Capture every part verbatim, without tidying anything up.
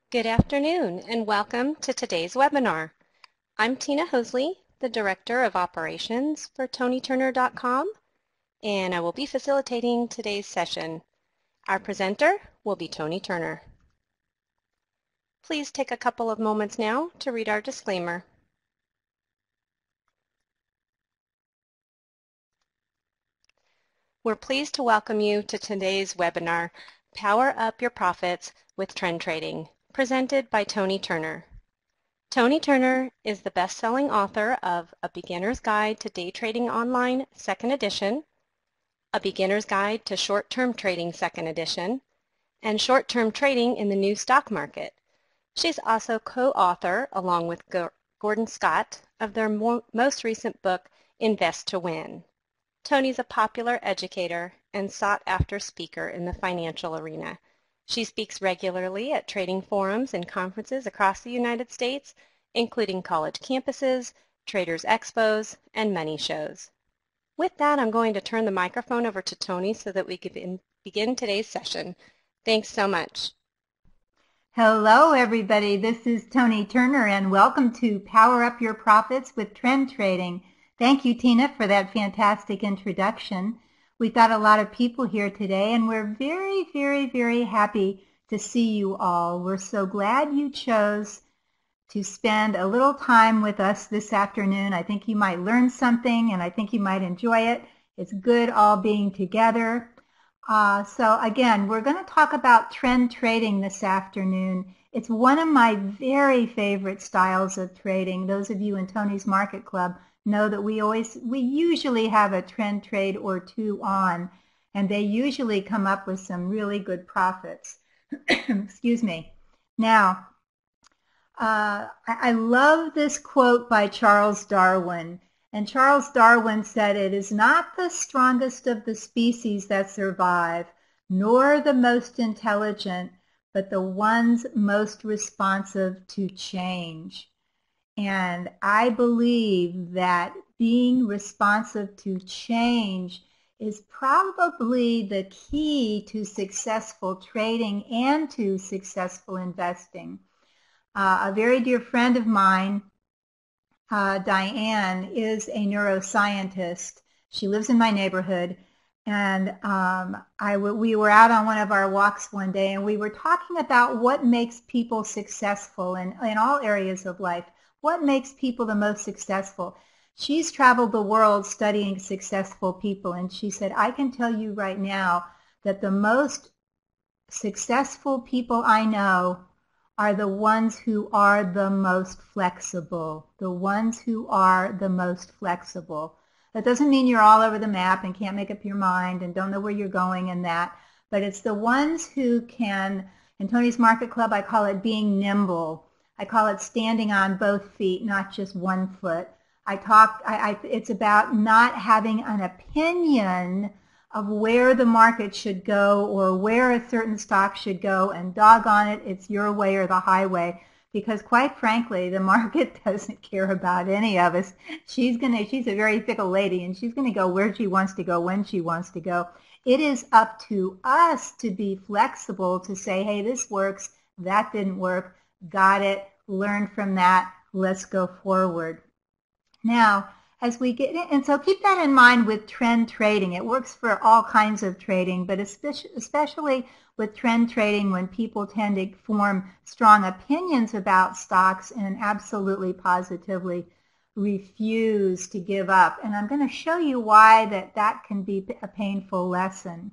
Good afternoon and welcome to today's webinar. I'm Tina Hosley, the Director of Operations for Toni Turner dot com, and I will be facilitating today's session. Our presenter will be Toni Turner. Please take a couple of moments now to read our disclaimer. We're pleased to welcome you to today's webinar, Power Up Your Profits with Trend Trading, presented by Toni Turner. Toni Turner is the best-selling author of A Beginner's Guide to Day Trading Online, second edition, A Beginner's Guide to Short-Term Trading, second edition, and Short-Term Trading in the New Stock Market. She's also co-author, along with Gordon Scott, of their mo most recent book, Invest to Win. Toni's a popular educator and sought-after speaker in the financial arena. She speaks regularly at trading forums and conferences across the United States, including college campuses, traders expos, and money shows. With that, I'm going to turn the microphone over to Toni so that we can begin today's session. Thanks so much. Hello, everybody. This is Toni Turner, and welcome to Power Up Your Profits with Trend Trading. Thank you, Tina, for that fantastic introduction. We've got a lot of people here today, and we're very, very, very happy to see you all. We're so glad you chose to spend a little time with us this afternoon. I think you might learn something, and I think you might enjoy it. It's good all being together. Uh, so again, we're going to talk about trend trading this afternoon. It's one of my very favorite styles of trading. Those of you in Toni's Market Club know that we always, we usually have a trend trade or two on, and they usually come up with some really good profits. Excuse me. Now, uh, I, I love this quote by Charles Darwin. And Charles Darwin said, "It is not the strongest of the species that survive, nor the most intelligent, but the ones most responsive to change." And I believe that being responsive to change is probably the key to successful trading and to successful investing. Uh, a very dear friend of mine, uh, Diane, is a neuroscientist. She lives in my neighborhood. And um, I w we were out on one of our walks one day, and we were talking about what makes people successful in, in all areas of life. What makes people the most successful? She's traveled the world studying successful people, and she said, "I can tell you right now that the most successful people I know are the ones who are the most flexible, the ones who are the most flexible." That doesn't mean you're all over the map and can't make up your mind and don't know where you're going and that, but it's the ones who can, in Toni's Market Club, I call it being nimble. I call it standing on both feet, not just one foot. I talk, I, I, it's about not having an opinion of where the market should go or where a certain stock should go, and doggone it, it's your way or the highway. Because quite frankly, the market doesn't care about any of us. She's gonna, she's a very fickle lady, and she's gonna go where she wants to go, when she wants to go. It is up to us to be flexible, to say, hey, this works, that didn't work, got it, learn from that, let's go forward. Now, as we get in, and so keep that in mind with trend trading. It works for all kinds of trading, but especially, especially with trend trading when people tend to form strong opinions about stocks and absolutely positively refuse to give up. And I'm going to show you why that, that can be a painful lesson.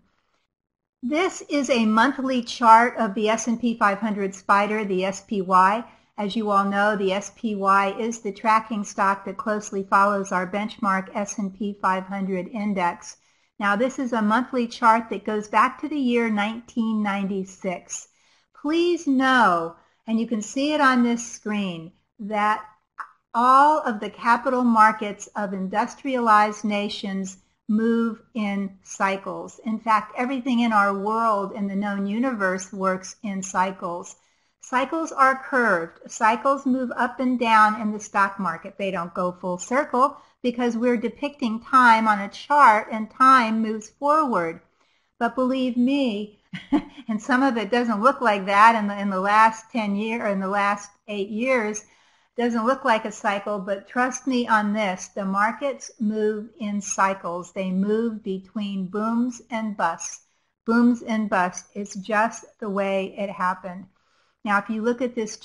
This is a monthly chart of the S and P five hundred Spider, the S P Y. As you all know, the S P Y is the tracking stock that closely follows our benchmark S and P five hundred index. Now, this is a monthly chart that goes back to the year nineteen ninety-six. Please know, and you can see it on this screen, that all of the capital markets of industrialized nations move in cycles. In fact, everything in our world, in the known universe, works in cycles. Cycles are curved. Cycles move up and down in the stock market. They don't go full circle because we're depicting time on a chart, and time moves forward. But believe me, and some of it doesn't look like that in the, in the last ten years, or in the last eight years, doesn't look like a cycle, but trust me on this, the markets move in cycles. They move between booms and busts. Booms and busts. It's just the way it happened. Now, if you look at this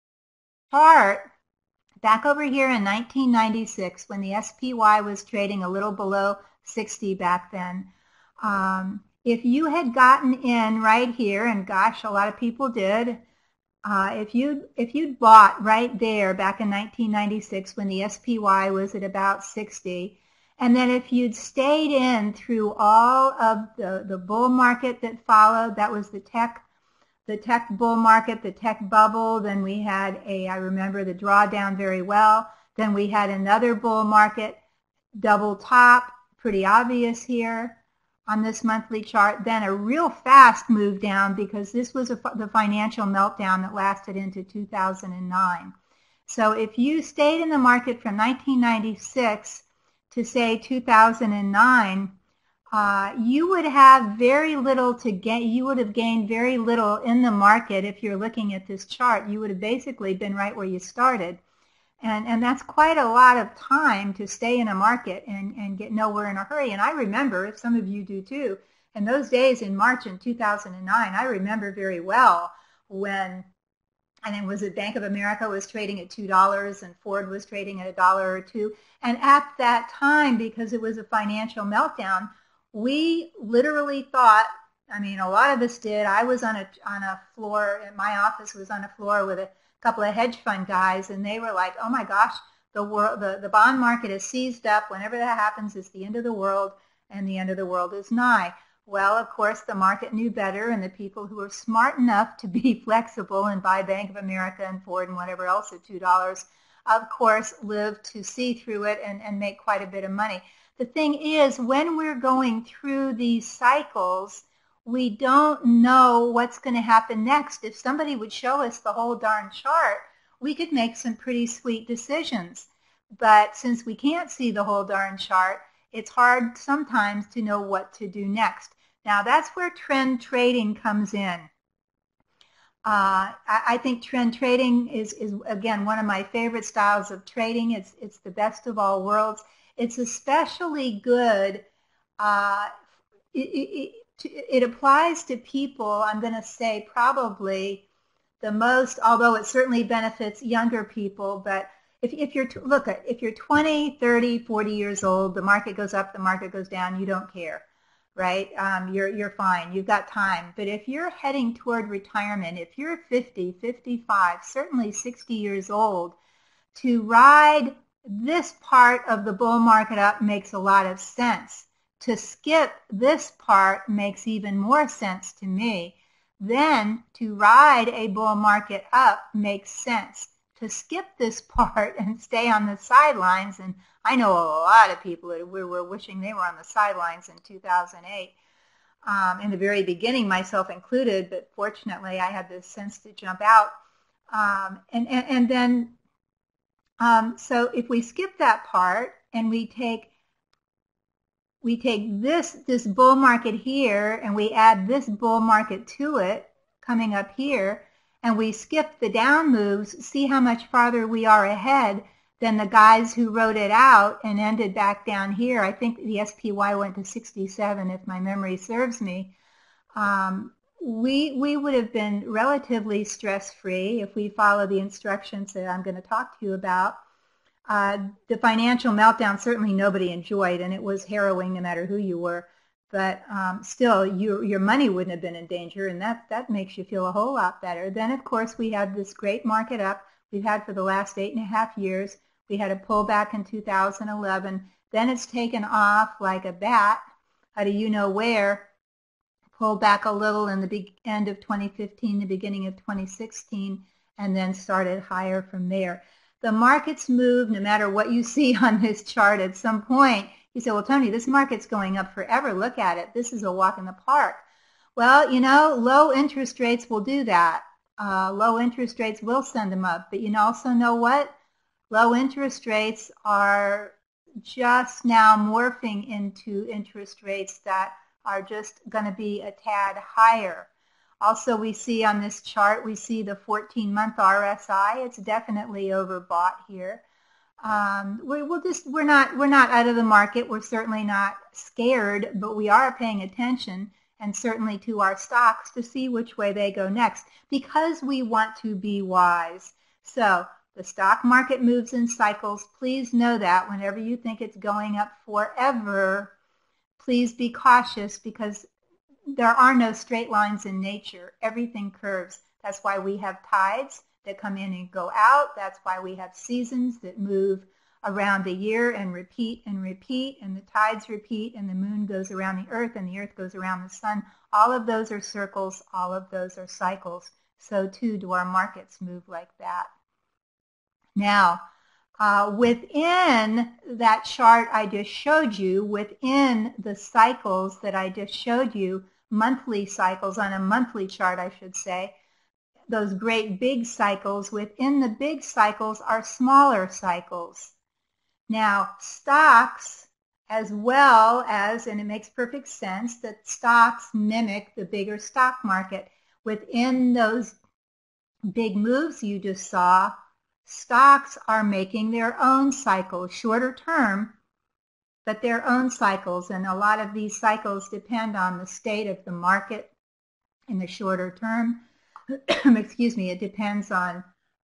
chart, back over here in nineteen ninety-six, when the S P Y was trading a little below sixty back then, um, if you had gotten in right here, and gosh, a lot of people did, uh, if you if you'd bought right there back in nineteen ninety-six when the S P Y was at about sixty, and then if you'd stayed in through all of the, the bull market that followed, that was the tech the tech bull market, the tech bubble, then we had a, I remember the drawdown very well, then we had another bull market, double top, pretty obvious here on this monthly chart, then a real fast move down because this was a, the financial meltdown that lasted into two thousand nine. So if you stayed in the market from nineteen ninety-six to say two thousand nine, Uh, you would have very little to gain. You would have gained very little in the market if you're looking at this chart. You would have basically been right where you started. And, and that's quite a lot of time to stay in a market and, and get nowhere in a hurry. And I remember, if some of you do too, in those days in March in two thousand nine, I remember very well when, I think was it Bank of America was trading at two dollars and Ford was trading at a dollar or two. And at that time, because it was a financial meltdown, we literally thought, I mean, a lot of us did. I was on a on a floor, my office was on a floor with a couple of hedge fund guys, and they were like, oh my gosh, the world, the, the bond market is seized up. Whenever that happens, it's the end of the world, and the end of the world is nigh. Well, of course, the market knew better, and the people who were smart enough to be flexible and buy Bank of America and Ford and whatever else at two dollars, of course, lived to see through it and, and make quite a bit of money. The thing is, when we're going through these cycles, we don't know what's going to happen next. If somebody would show us the whole darn chart, we could make some pretty sweet decisions. But since we can't see the whole darn chart, it's hard sometimes to know what to do next. Now, that's where trend trading comes in. Uh, I, I think trend trading is, is, again, one of my favorite styles of trading. It's, it's the best of all worlds. It's especially good, uh, it, it, it, it applies to people, I'm going to say probably the most, although it certainly benefits younger people, but if, if you're, look, if you're twenty, thirty, forty years old, the market goes up, the market goes down, you don't care, right? Um, you're, you're fine, you've got time. But if you're heading toward retirement, if you're fifty, fifty-five, certainly sixty years old, to ride this part of the bull market up makes a lot of sense. To skip this part makes even more sense to me. Then to ride a bull market up makes sense. To skip this part and stay on the sidelines, and I know a lot of people that were wishing they were on the sidelines in two thousand eight, um, in the very beginning, myself included, but fortunately I had this sense to jump out. Um, and, and, and then Um, so if we skip that part and we take we take this this bull market here and we add this bull market to it coming up here, and we skip the down moves, see how much farther we are ahead than the guys who wrote it out and ended back down here. I think the S P Y went to sixty-seven if my memory serves me. Um, we, we would have been relatively stress-free if we follow the instructions that I'm going to talk to you about. Uh, the financial meltdown certainly nobody enjoyed, and it was harrowing no matter who you were. But um, still, your, your money wouldn't have been in danger, and that, that makes you feel a whole lot better. Then, of course, we had this great market up we've had for the last eight and a half years. We had a pullback in two thousand eleven. Then it's taken off like a bat out of you know where. Pulled back a little in the big end of twenty fifteen, the beginning of twenty sixteen, and then started higher from there. The markets move no matter what you see on this chart at some point. You say, well, Toni, this market's going up forever. Look at it. This is a walk in the park. Well, you know, low interest rates will do that. Uh, low interest rates will send them up. But you also know what? Low interest rates are just now morphing into interest rates that are just going to be a tad higher. Also, we see on this chart, we see the fourteen month R S I. It's definitely overbought here. Um, we, we'll just, we're not, we're not out of the market. We're certainly not scared, but we are paying attention, and certainly to our stocks, to see which way they go next, because we want to be wise. So the stock market moves in cycles. Please know that whenever you think it's going up forever, please be cautious, because there are no straight lines in nature. Everything curves. That's why we have tides that come in and go out. That's why we have seasons that move around the year and repeat and repeat, and the tides repeat, and the moon goes around the earth, and the earth goes around the sun. All of those are circles. All of those are cycles. So too do our markets move like that. Now, uh, within that chart I just showed you, within the cycles that I just showed you, monthly cycles on a monthly chart, I should say, those great big cycles, within the big cycles are smaller cycles. Now, stocks, as well as, and it makes perfect sense that stocks mimic the bigger stock market. Within those big moves you just saw, stocks are making their own cycles, shorter term, but their own cycles. And a lot of these cycles depend on the state of the market in the shorter term. Excuse me, it depends on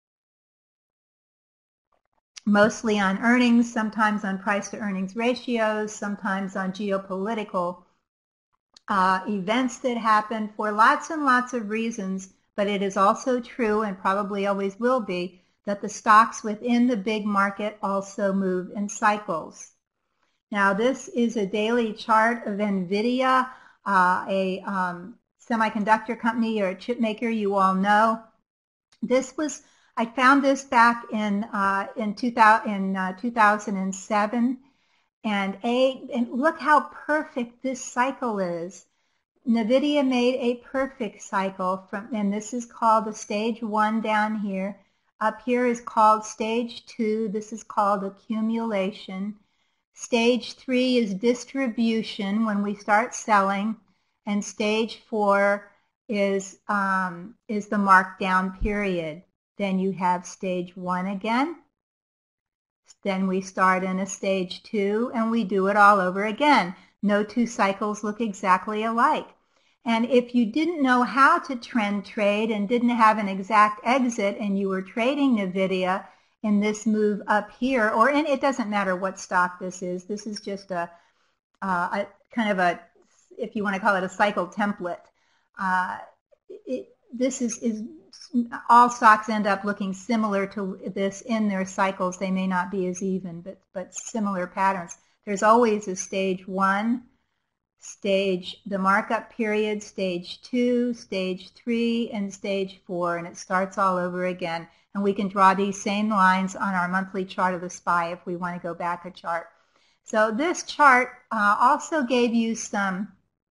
mostly on earnings, sometimes on price to earnings ratios, sometimes on geopolitical uh, events that happen for lots and lots of reasons. But it is also true, and probably always will be, that the stocks within the big market also move in cycles. Now, this is a daily chart of NVIDIA, uh, a um, semiconductor company or a chip maker you all know. This was, I found this back in uh, in, two thousand, in uh, two thousand seven, and a and look how perfect this cycle is. NVIDIA made a perfect cycle from, and this is called the stage one down here. Up here is called stage two. This is called accumulation. Stage three is distribution, when we start selling, and stage four is um, is the markdown period. Then you have stage one again. Then we start in a stage two, and we do it all over again. No two cycles look exactly alike. And if you didn't know how to trend trade and didn't have an exact exit, and you were trading NVIDIA in this move up here, or in, it doesn't matter what stock this is. This is just a, uh, a kind of a, if you want to call it a cycle template. Uh, it, this is, is all stocks end up looking similar to this in their cycles. They may not be as even, but, but similar patterns. There's always a stage one, stage, the markup period, stage two, stage three, and stage four, and it starts all over again. And we can draw these same lines on our monthly chart of the S P Y if we want to go back a chart. So this chart uh, also gave you some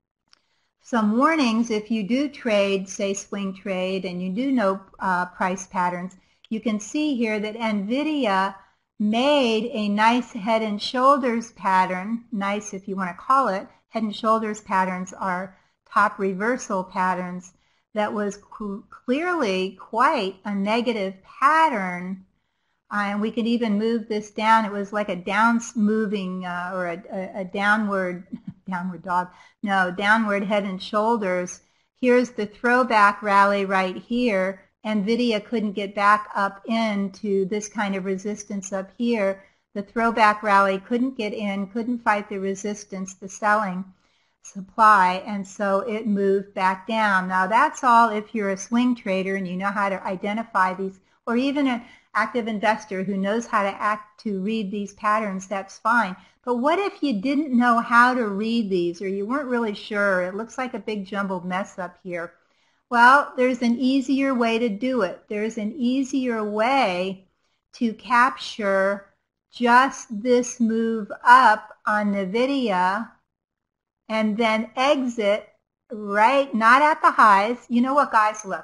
some warnings if you do trade, say swing trade, and you do know uh, price patterns. You can see here that NVIDIA made a nice head and shoulders pattern, nice if you want to call it. Head and shoulders patterns are top reversal patterns that was clearly quite a negative pattern. Uh, and we could even move this down. It was like a down moving uh, or a, a, a downward, downward dog, no, downward head and shoulders. Here's the throwback rally right here. NVIDIA couldn't get back up into this kind of resistance up here. The throwback rally couldn't get in, couldn't fight the resistance, the selling supply, and so it moved back down. Now that's all if you're a swing trader and you know how to identify these, or even an active investor who knows how to act to read these patterns, that's fine. But what if you didn't know how to read these, or you weren't really sure? It looks like a big jumbled mess up here. Well, there's an easier way to do it. There's an easier way to capture just this move up on NVIDIA and then exit right, not at the highs. You know what, guys, look.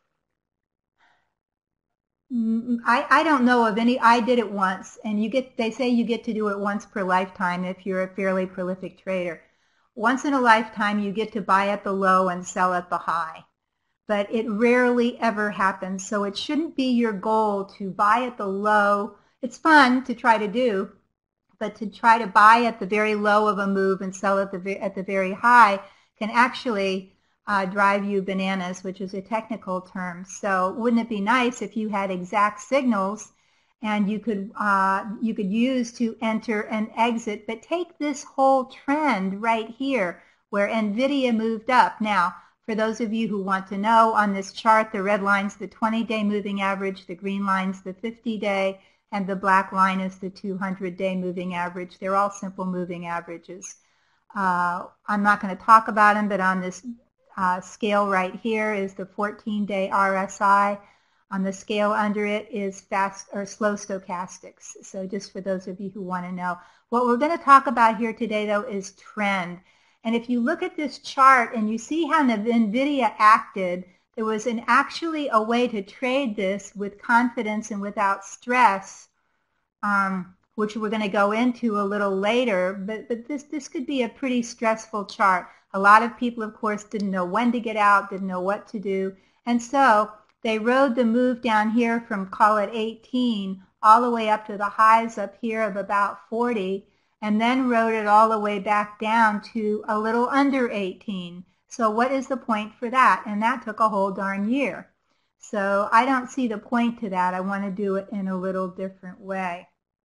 I, I don't know of any, I did it once, and you get, they say you get to do it once per lifetime if you're a fairly prolific trader. Once in a lifetime, you get to buy at the low and sell at the high. But it rarely ever happens, so it shouldn't be your goal to buy at the low. It's fun to try to do, but to try to buy at the very low of a move and sell at the, at the very high can actually uh, drive you bananas, which is a technical term. So wouldn't it be nice if you had exact signals and you could, uh, you could use to enter and exit, but take this whole trend right here where NVIDIA moved up. Now, for those of you who want to know, on this chart, the red line's the twenty-day moving average, the green line's the fifty-day, and the black line is the two hundred day moving average. They're all simple moving averages. Uh, I'm not going to talk about them, but on this uh, scale right here is the fourteen day R S I. On the scale under it is fast or slow stochastics. So just for those of you who want to know. What we're going to talk about here today, though, is trend. And if you look at this chart and you see how NVIDIA acted, there was an actually a way to trade this with confidence and without stress, um, which we're going to go into a little later. But, but this, this could be a pretty stressful chart. A lot of people, of course, didn't know when to get out, didn't know what to do. And so they rode the move down here from, call it eighteen, all the way up to the highs up here of about forty, and then rode it all the way back down to a little under eighteen. So what is the point for that? And that took a whole darn year. So I don't see the point to that. I want to do it in a little different way.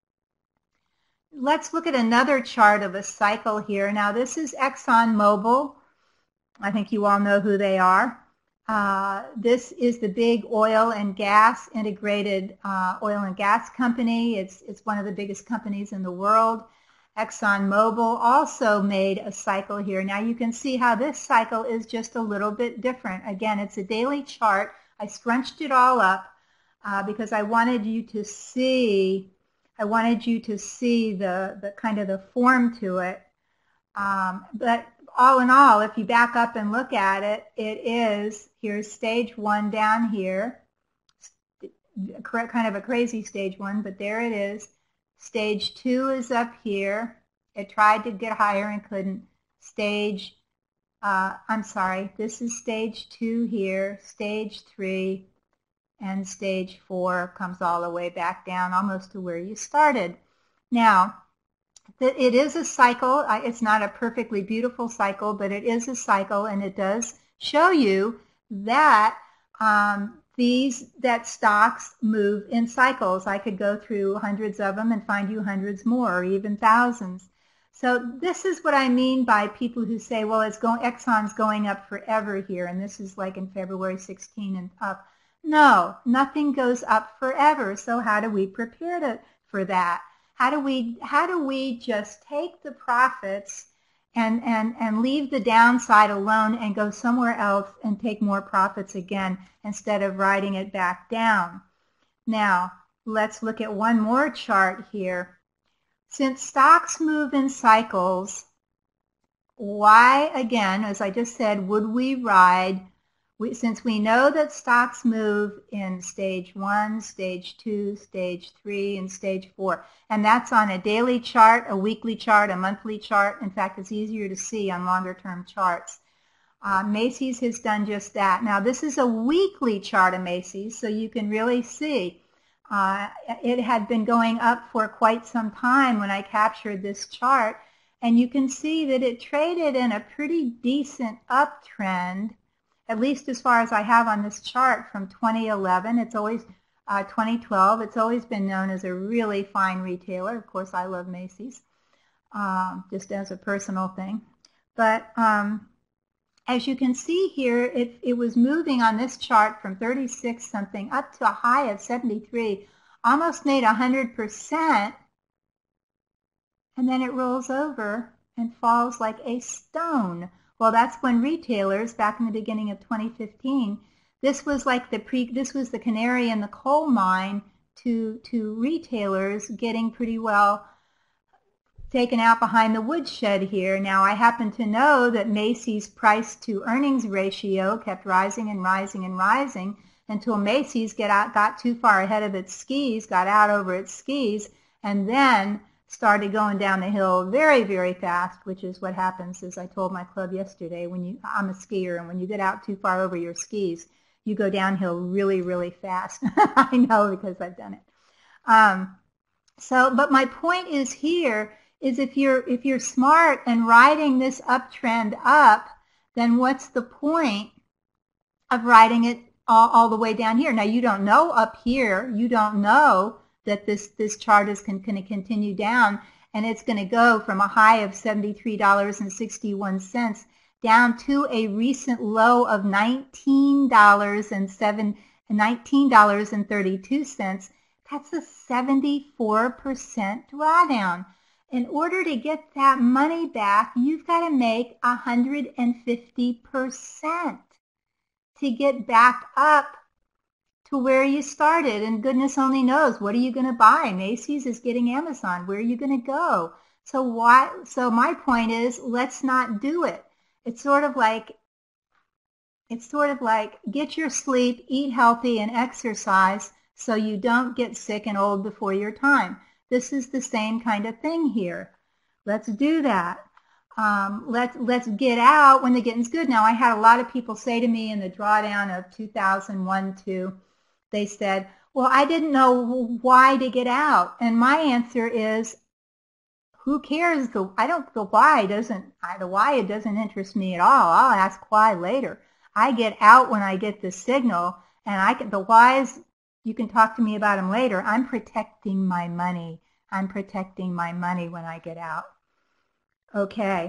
Let's look at another chart of a cycle here. Now this is ExxonMobil. I think you all know who they are. Uh, this is the big oil and gas integrated uh, oil and gas company. It's, it's one of the biggest companies in the world. ExxonMobil also made a cycle here. Now you can see how this cycle is just a little bit different. Again, it's a daily chart. I scrunched it all up uh, because I wanted you to see, I wanted you to see the, the kind of the form to it. Um, but all in all, if you back up and look at it, it is, here's stage one down here, kind of a crazy stage one, but there it is. Stage two is up here. It tried to get higher and couldn't. Stage, uh, I'm sorry, this is stage two here, stage three, and stage four comes all the way back down almost to where you started. Now, it is a cycle. It's not a perfectly beautiful cycle, but it is a cycle, and it does show you that um, these that stocks move in cycles. I could go through hundreds of them and find you hundreds more, or even thousands. So this is what I mean by people who say, well, it's going, Exxon's going up forever here, and this is like in February sixteenth and up. No, nothing goes up forever. So how do we prepare to, for that? How do we, how do we just take the profits and, and, and leave the downside alone and go somewhere else and take more profits again instead of riding it back down? Now, let's look at one more chart here. Since stocks move in cycles, why, again, as I just said, would we ride? We, since we know that stocks move in stage one, stage two, stage three, and stage four, and that's on a daily chart, a weekly chart, a monthly chart. In fact, it's easier to see on longer-term charts. Uh, Macy's has done just that. Now, this is a weekly chart of Macy's, so you can really see. Uh, it had been going up for quite some time when I captured this chart, and you can see that it traded in a pretty decent uptrend, at least as far as I have on this chart, from twenty eleven. It's always uh, twenty twelve. It's always been known as a really fine retailer. Of course, I love Macy's, um, just as a personal thing. But um, as you can see here, it, it was moving on this chart from thirty-six something up to a high of seventy-three, almost made one hundred percent, and then it rolls over and falls like a stone. Well, that's when retailers, back in the beginning of twenty fifteen, this was like the pre, this was the canary in the coal mine to, to retailers getting pretty well taken out behind the woodshed here. Now, I happen to know that Macy's price to earnings ratio kept rising and rising and rising until Macy's get out, got too far ahead of its skis, got out over its skis, and then started going down the hill very, very fast, which is what happens, as I told my club yesterday, when you, I'm a skier, and when you get out too far over your skis, you go downhill really, really fast. I know because I've done it. Um, so, but my point is here is if you're, if you're smart and riding this uptrend up, then what's the point of riding it all, all the way down here? Now, you don't know up here, you don't know that this, this chart is going to continue down, and it's going to go from a high of seventy-three dollars and sixty-one cents down to a recent low of nineteen dollars and thirty-two cents. That's a seventy-four percent drawdown. In order to get that money back, you've got to make one hundred fifty percent to get back up to where you started. And goodness only knows, what are you going to buy? Macy's is getting Amazon. Where are you going to go? So why? So my point is, let's not do it. It's sort of like, it's sort of like get your sleep, eat healthy, and exercise so you don't get sick and old before your time. This is the same kind of thing here. Let's do that. Um, let's, let's get out when the getting's good. Now, I had a lot of people say to me in the drawdown of two thousand one, two, they said, well, I didn't know why to get out. And my answer is, who cares? The, I don't, the why doesn't, the why it doesn't interest me at all. I'll ask why later. I get out when I get the signal, and I can, the whys, you can talk to me about them later. I'm protecting my money. I'm protecting my money when I get out. Okay,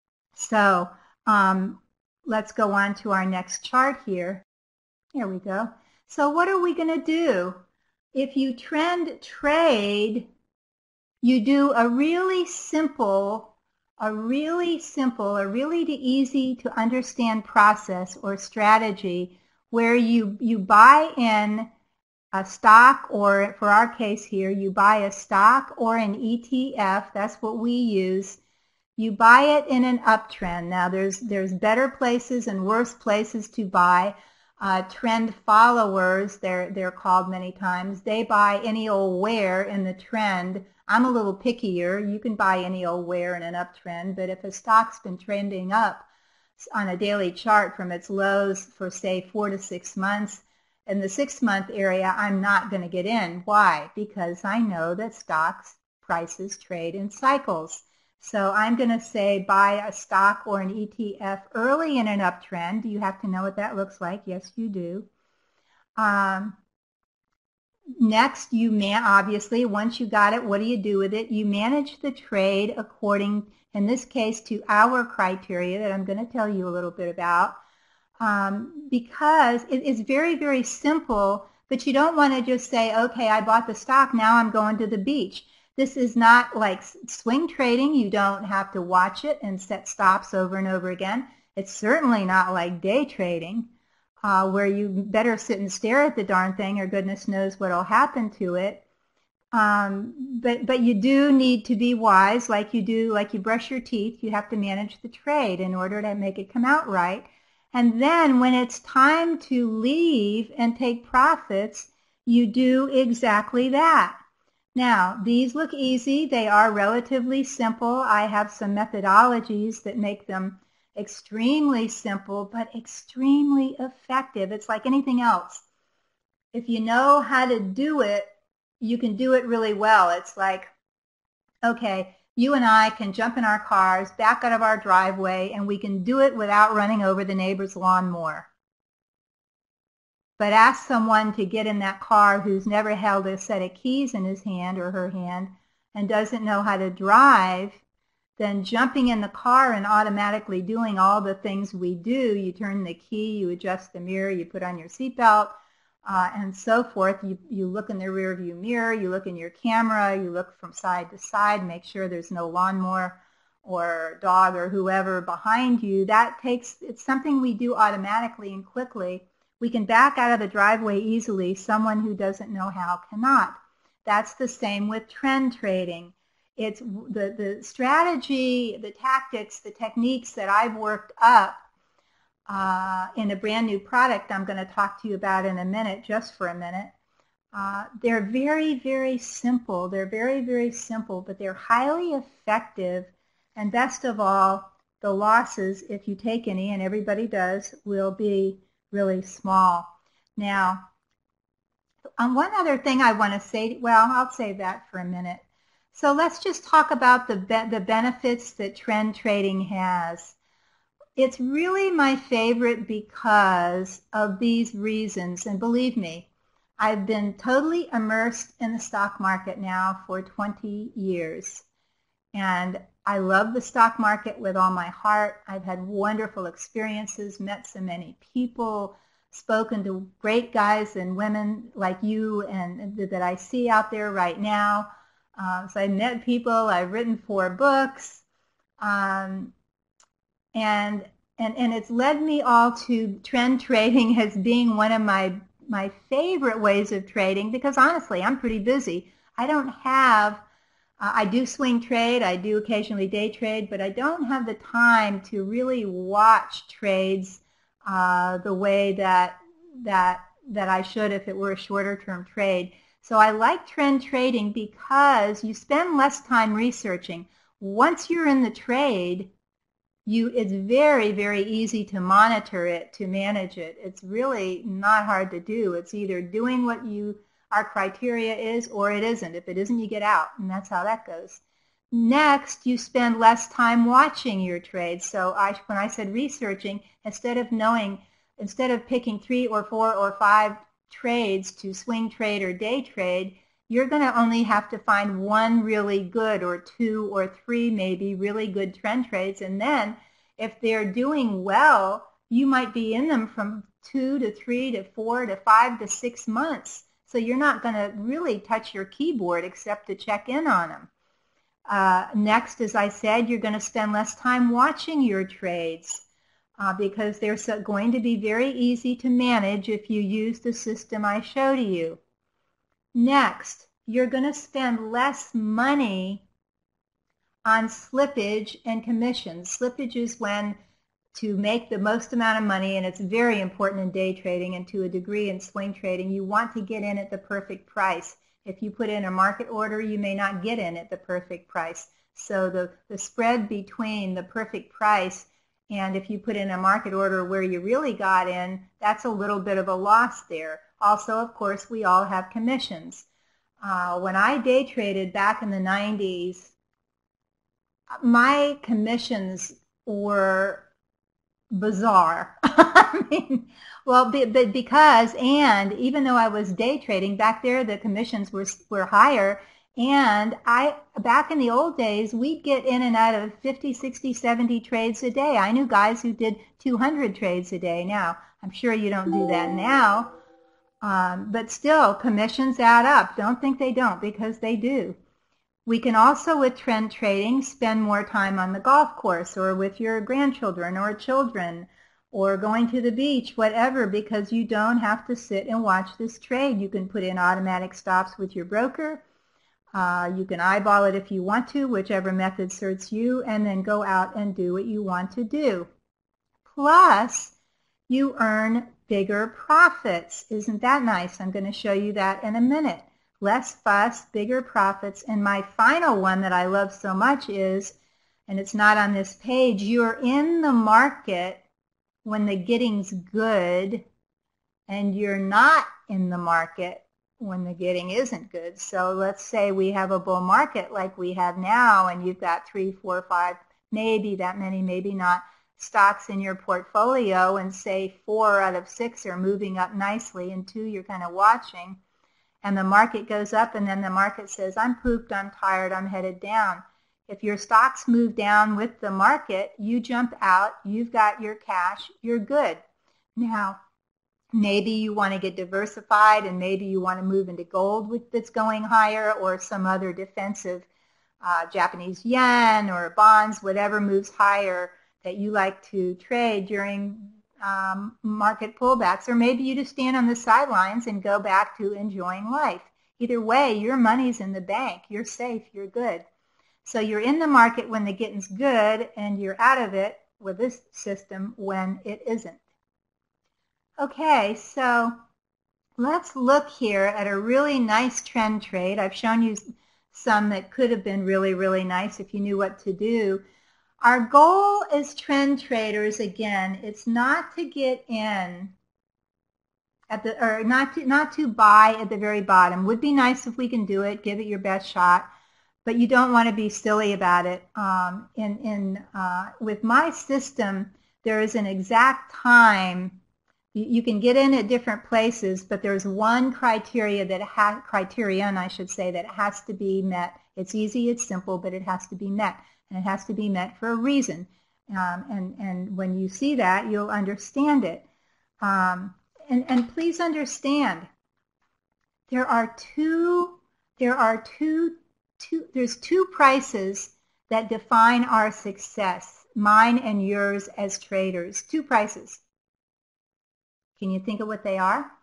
so um, let's go on to our next chart here. Here we go. So what are we going to do? If you trend trade, you do a really simple, a really simple, a really easy to understand process or strategy where you, you buy in a stock, or for our case here, you buy a stock or an E T F. That's what we use. You buy it in an uptrend. Now, there's, there's better places and worse places to buy. Uh, trend followers, they're, they're called many times. They buy any old where in the trend. I'm a little pickier. You can buy any old where in an uptrend, but if a stock's been trending up on a daily chart from its lows for, say, four to six months, in the six-month area, I'm not going to get in. Why? Because I know that stocks prices trade in cycles. So I'm going to say buy a stock or an E T F early in an uptrend. You have to know what that looks like. Yes, you do. Um, next, you man obviously, once you got it, what do you do with it? You manage the trade according, in this case, to our criteria that I'm going to tell you a little bit about. Um, because it is very, very simple, but you don't want to just say, okay, I bought the stock, now I'm going to the beach. This is not like swing trading. You don't have to watch it and set stops over and over again. It's certainly not like day trading, uh, where you better sit and stare at the darn thing or goodness knows what will happen to it. Um, but, but you do need to be wise, like you do, like you brush your teeth. You have to manage the trade in order to make it come out right. And then when it's time to leave and take profits, you do exactly that. Now, these look easy. They are relatively simple. I have some methodologies that make them extremely simple, but extremely effective. It's like anything else. If you know how to do it, you can do it really well. It's like, okay, you and I can jump in our cars, back out of our driveway, and we can do it without running over the neighbor's lawnmower. But ask someone to get in that car who's never held a set of keys in his hand or her hand and doesn't know how to drive, then jumping in the car and automatically doing all the things we do, you turn the key, you adjust the mirror, you put on your seatbelt, uh, and so forth. You, you look in the rear view mirror, you look in your camera, you look from side to side, make sure there's no lawnmower or dog or whoever behind you. That takes, it's something we do automatically and quickly. We can back out of the driveway easily. Someone who doesn't know how cannot. That's the same with trend trading. It's the, the strategy, the tactics, the techniques that I've worked up uh, in a brand new product I'm going to talk to you about in a minute, just for a minute. Uh, they're very, very simple. They're very, very simple, but they're highly effective. And best of all, the losses, if you take any, and everybody does, will be really small. Now, um, one other thing I want to say, well, I'll save that for a minute. So let's just talk about the, be the benefits that trend trading has. It's really my favorite because of these reasons. And believe me, I've been totally immersed in the stock market now for twenty years. And I love the stock market with all my heart. I've had wonderful experiences, met so many people, spoken to great guys and women like you and that I see out there right now. Uh, so I've met people, I've written four books, um, and, and, and it's led me all to trend trading as being one of my, my favorite ways of trading because honestly, I'm pretty busy. I don't have Uh, I do swing trade, I do occasionally day trade, but I don't have the time to really watch trades uh, the way that, that, that I should if it were a shorter term trade. So I like trend trading because you spend less time researching. Once you're in the trade, you, it's very, very easy to monitor it, to manage it. It's really not hard to do. It's either doing what you our criteria is or it isn't. If it isn't, you get out, and that's how that goes. Next, you spend less time watching your trades. So I, when I said researching, instead of knowing, instead of picking three or four or five trades to swing trade or day trade, you're going to only have to find one really good or two or three maybe really good trend trades. And then if they're doing well, you might be in them from two to three to four to five to six months. So you're not going to really touch your keyboard except to check in on them. Uh, next, as I said, you're going to spend less time watching your trades uh, because they're so, going to be very easy to manage if you use the system I showed you. Next, you're going to spend less money on slippage and commissions. Slippage is when to make the most amount of money, and it's very important in day trading and to a degree in swing trading, you want to get in at the perfect price. If you put in a market order, you may not get in at the perfect price. So the, the spread between the perfect price and if you put in a market order where you really got in, that's a little bit of a loss there. Also, of course, we all have commissions. Uh, when I day traded back in the nineties, my commissions were bizarre. I mean, well, but because, and even though I was day trading, back there the commissions were, were higher, and I, back in the old days, we'd get in and out of fifty, sixty, seventy trades a day. I knew guys who did two hundred trades a day. Now, I'm sure you don't do that now, um, but still, commissions add up. Don't think they don't, because they do. We can also, with trend trading, spend more time on the golf course or with your grandchildren or children or going to the beach, whatever, because you don't have to sit and watch this trade. You can put in automatic stops with your broker. Uh, you can eyeball it if you want to, whichever method suits you, and then go out and do what you want to do. Plus, you earn bigger profits. Isn't that nice? I'm going to show you that in a minute. Less fuss, bigger profits, and my final one that I love so much is, and it's not on this page, you're in the market when the getting's good, and you're not in the market when the getting isn't good. So let's say we have a bull market like we have now, and you've got three, four, five, maybe that many, maybe not, stocks in your portfolio, and say four out of six are moving up nicely, and two you're kind of watching. And the market goes up, and then the market says, I'm pooped, I'm tired, I'm headed down. If your stocks move down with the market, you jump out, you've got your cash, you're good. Now, maybe you want to get diversified, and maybe you want to move into gold that's going higher, or some other defensive uh, Japanese yen or bonds, whatever moves higher that you like to trade during Um, market pullbacks, or maybe you just stand on the sidelines and go back to enjoying life. Either way, your money's in the bank. You're safe. You're good. So you're in the market when the getting's good, and you're out of it with this system when it isn't. Okay, so let's look here at a really nice trend trade. I've shown you some that could have been really, really nice if you knew what to do. Our goal as trend traders, again, it's not to get in at the, or not to, not to buy at the very bottom. Would be nice if we can do it, give it your best shot, but you don't want to be silly about it. Um, in, in, uh, with my system, there is an exact time. You can get in at different places, but there's one criteria that ha criterion, I should say, that has to be met. It's easy, it's simple, but it has to be met, and it has to be met for a reason. Um, and and when you see that, you'll understand it. Um, and and please understand, there are two. There are two. Two. There's two prices that define our success, mine and yours as traders. Two prices. Can you think of what they are?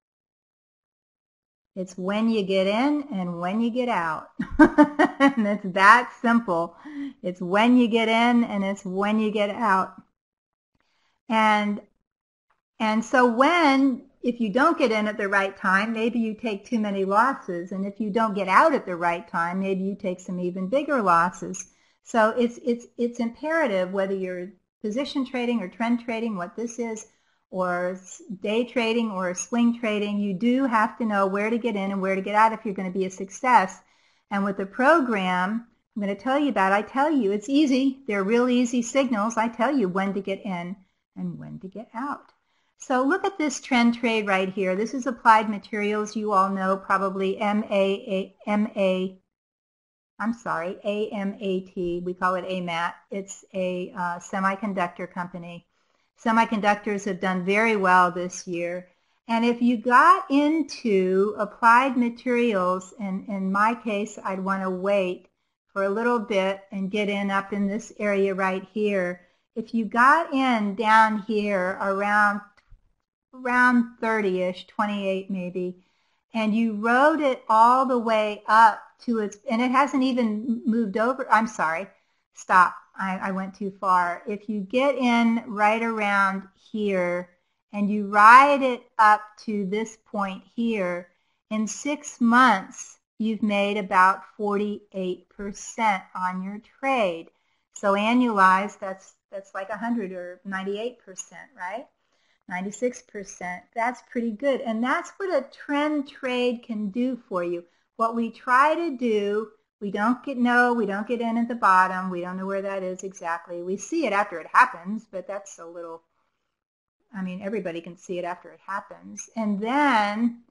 It's when you get in and when you get out. And it's that simple. It's when you get in and it's when you get out. And, and so when, if you don't get in at the right time, maybe you take too many losses. And if you don't get out at the right time, maybe you take some even bigger losses. So it's, it's, it's imperative, whether you're position trading or trend trading, what this is, or day trading or swing trading, you do have to know where to get in and where to get out if you're going to be a success. And with the program I'm going to tell you about, I tell you it's easy. They're real easy signals. I tell you when to get in and when to get out. So look at this trend trade right here. This is Applied Materials. You all know probably M A M A. I'm sorry, A M A T. We call it A M A T. It's a uh, semiconductor company. Semiconductors have done very well this year. And if you got into Applied Materials, and in my case, I'd want to wait for a little bit and get in up in this area right here. If you got in down here around, around thirty-ish, twenty-eight maybe, and you rode it all the way up to its, and it hasn't even moved over, I'm sorry, stop. I, I went too far. If you get in right around here and you ride it up to this point here, in six months you've made about forty-eight percent on your trade. So annualized, that's, that's like one hundred or ninety-eight percent, right? ninety-six percent. That's pretty good. And that's what a trend trade can do for you. What we try to do, we don't get, no, we don't get in at the bottom. We don't know where that is exactly. We see it after it happens, but that's a little, I mean, everybody can see it after it happens. And then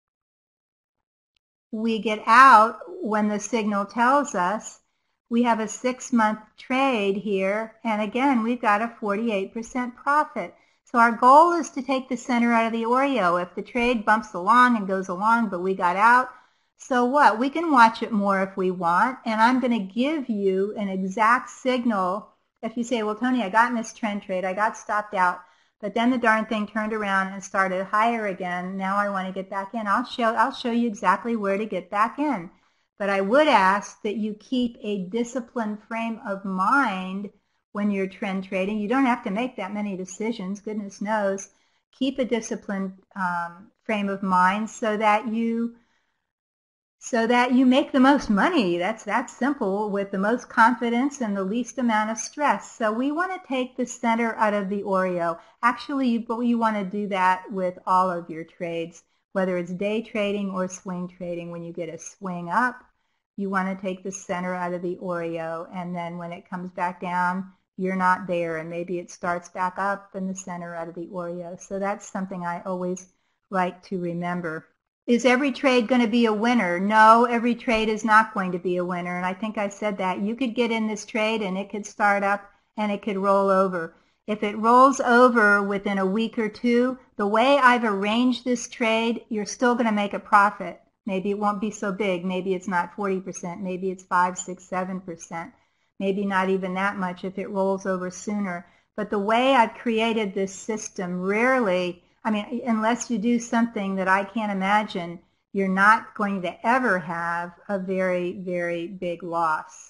we get out when the signal tells us. We have a six-month trade here, and again, we've got a forty-eight percent profit. So our goal is to take the center out of the Oreo. If the trade bumps along and goes along, but we got out, so what? We can watch it more if we want, and I'm going to give you an exact signal. If you say, well, Toni, I got in this trend trade, I got stopped out, but then the darn thing turned around and started higher again. Now I want to get back in. I'll show, I'll show you exactly where to get back in. But I would ask that you keep a disciplined frame of mind when you're trend trading. You don't have to make that many decisions, goodness knows. Keep a disciplined um, frame of mind so that you so that you make the most money. That's that simple, with the most confidence and the least amount of stress. So we want to take the center out of the Oreo. Actually, but you want to do that with all of your trades, whether it's day trading or swing trading. When you get a swing up, you want to take the center out of the Oreo, and then when it comes back down, you're not there, and maybe it starts back up in the center out of the Oreo. So that's something I always like to remember. Is every trade going to be a winner? No, every trade is not going to be a winner, and I think I said that. You could get in this trade and it could start up and it could roll over. If it rolls over within a week or two, the way I've arranged this trade, you're still going to make a profit. Maybe it won't be so big. Maybe it's not forty percent. Maybe it's five, six, seven percent. Maybe not even that much if it rolls over sooner. But the way I've created this system, rarely, I mean, unless you do something that I can't imagine, you're not going to ever have a very, very big loss.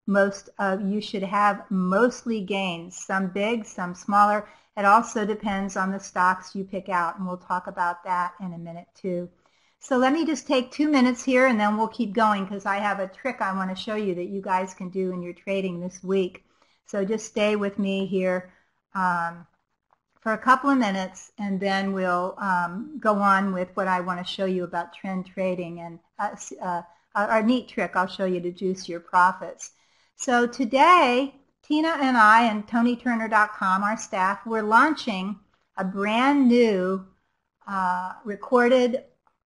most of you should have mostly gains, some big, some smaller. It also depends on the stocks you pick out, and we'll talk about that in a minute too. So let me just take two minutes here and then we'll keep going because I have a trick I want to show you that you guys can do in your trading this week. So just stay with me here um, for a couple of minutes and then we'll um, go on with what I want to show you about trend trading and uh, uh, our neat trick I'll show you to juice your profits. So today, Tina and I and Toni Turner dot com, our staff, we're launching a brand new uh, recorded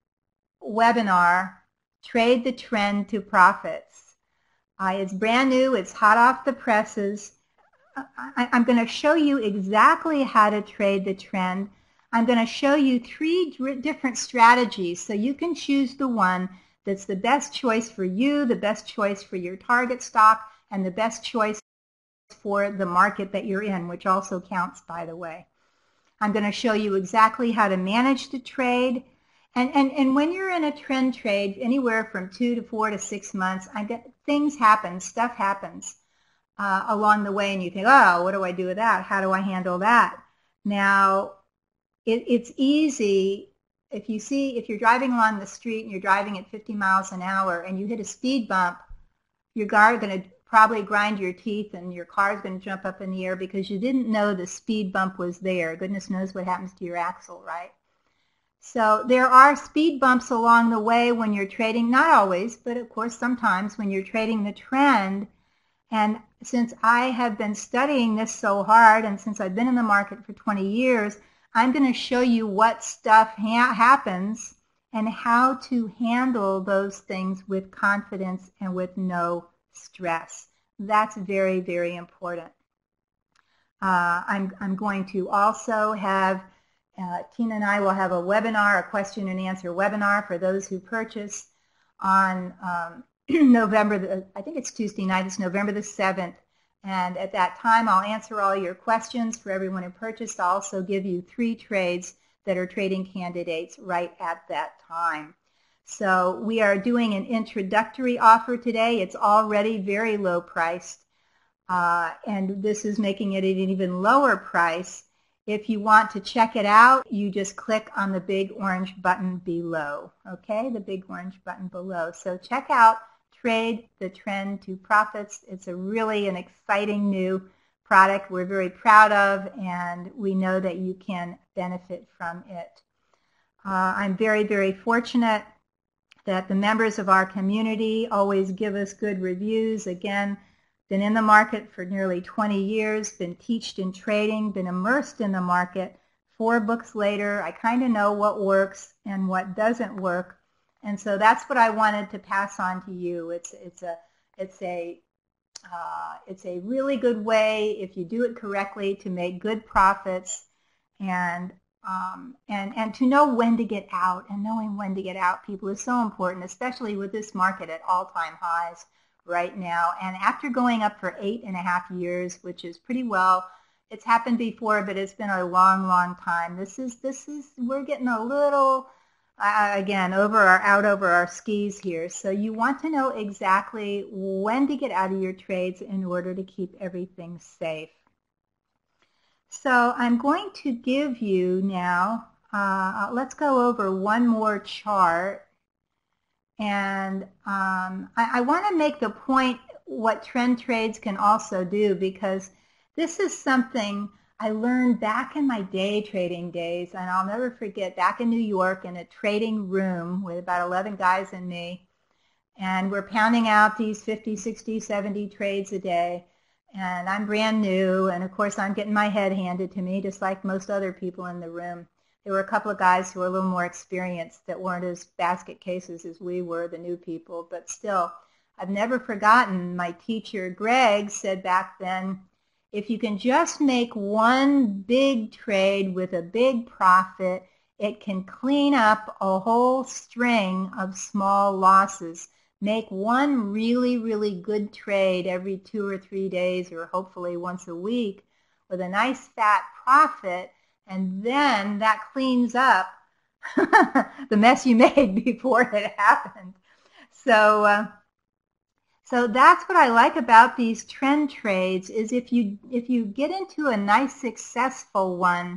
webinar, Trade the Trend to Profits. Uh, it's brand new. It's hot off the presses. I, I'm going to show you exactly how to trade the trend. I'm going to show you three different strategies so you can choose the one that's the best choice for you, the best choice for your target stock, and the best choice for the market that you're in, which also counts, by the way. I'm going to show you exactly how to manage the trade. And, and, and when you're in a trend trade, anywhere from two to four to six months, I get, things happen, stuff happens uh, along the way, and you think, oh, what do I do with that? How do I handle that? Now, it, it's easy. If you see, if you're driving along the street and you're driving at fifty miles an hour and you hit a speed bump, you're going to probably grind your teeth and your car's going to jump up in the air because you didn't know the speed bump was there. Goodness knows what happens to your axle, right? So there are speed bumps along the way when you're trading, not always, but of course sometimes when you're trading the trend. And since I have been studying this so hard and since I've been in the market for twenty years, I'm going to show you what stuff ha happens and how to handle those things with confidence and with no stress. That's very, very important. Uh, I'm, I'm going to also have Uh, Tina and I will have a webinar, a question and answer webinar for those who purchase on um, November, the, I think it's Tuesday night, it's November the seventh. And at that time, I'll answer all your questions for everyone who purchased. I'll also give you three trades that are trading candidates right at that time. So we are doing an introductory offer today. It's already very low priced. Uh, and this is making it at an even lower price. If you want to check it out, you just click on the big orange button below, okay? The big orange button below. So check out Trade the Trend to Profits. It's a really an exciting new product we're very proud of, and we know that you can benefit from it. Uh, I'm very, very fortunate that the members of our community always give us good reviews. Again, been in the market for nearly twenty years, been teached in trading, been immersed in the market. Four books later, I kind of know what works and what doesn't work. And so that's what I wanted to pass on to you. It's, it's, a, it's, a, uh, it's a really good way, if you do it correctly, to make good profits and, um, and, and to know when to get out. And knowing when to get out, people, is so important, especially with this market at all-time highs right now. And after going up for eight and a half years, which is pretty well, it's happened before, but it's been a long, long time. This is, this is, we're getting a little, uh, again, over our, out over our skis here. So you want to know exactly when to get out of your trades in order to keep everything safe. So I'm going to give you now, uh, let's go over one more chart. And um, I, I want to make the point what trend trades can also do, because this is something I learned back in my day trading days, and I'll never forget, back in New York in a trading room with about eleven guys and me, and we're pounding out these fifty, sixty, seventy trades a day, and I'm brand new, and of course I'm getting my head handed to me just like most other people in the room. There were a couple of guys who were a little more experienced that weren't as basket cases as we were, the new people, but still, I've never forgotten my teacher, Greg, said back then, if you can just make one big trade with a big profit, it can clean up a whole string of small losses. Make one really, really good trade every two or three days, or hopefully once a week, with a nice fat profit, and then that cleans up the mess you made before it happened. So, uh, So that's what I like about these trend trades is if you if you get into a nice successful one,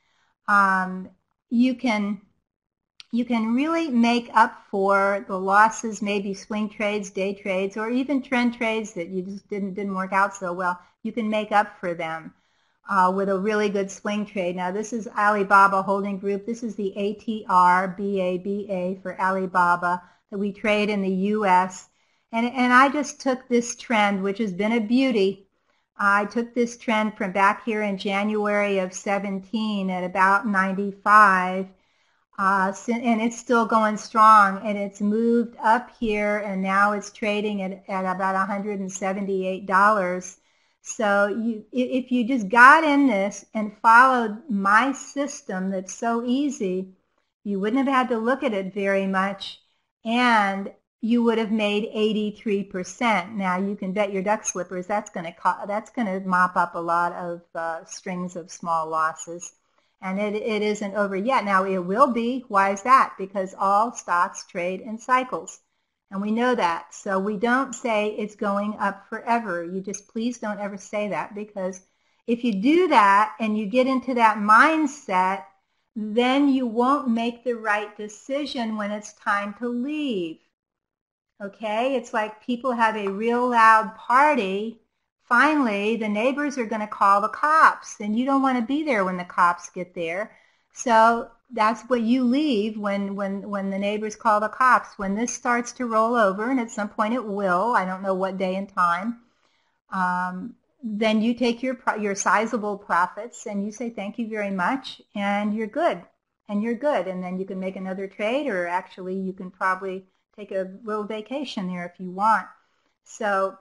um, you can you can really make up for the losses, maybe swing trades, day trades, or even trend trades that you just didn't didn't work out so well. You can make up for them uh, with a really good swing trade. Now this is Alibaba Holding Group. This is the A T R B A B A for Alibaba that we trade in the U S And, and I just took this trend, which has been a beauty. I took this trend from back here in January of seventeen at about ninety-five, uh, and it's still going strong. And it's moved up here, and now it's trading at, at about one hundred seventy-eight dollars. So you, if you just got in this and followed my system that's so easy, you wouldn't have had to look at it very much, and you would have made eighty-three percent. Now you can bet your duck slippers that's going to that's going to mop up a lot of uh, strings of small losses, and it, it isn't over yet. Now it will be. Why is that? Because all stocks trade in cycles, and we know that. So we don't say it's going up forever. You just please don't ever say that, because if you do that and you get into that mindset, then you won't make the right decision when it's time to leave. Okay, it's like people have a real loud party. Finally, the neighbors are going to call the cops, and you don't want to be there when the cops get there. So that's what you leave when, when, when the neighbors call the cops. When this starts to roll over, and at some point it will, I don't know what day and time, um, then you take your, your sizable profits and you say thank you very much, and you're good. And you're good. And then you can make another trade, or actually you can probably take a little vacation there if you want. So,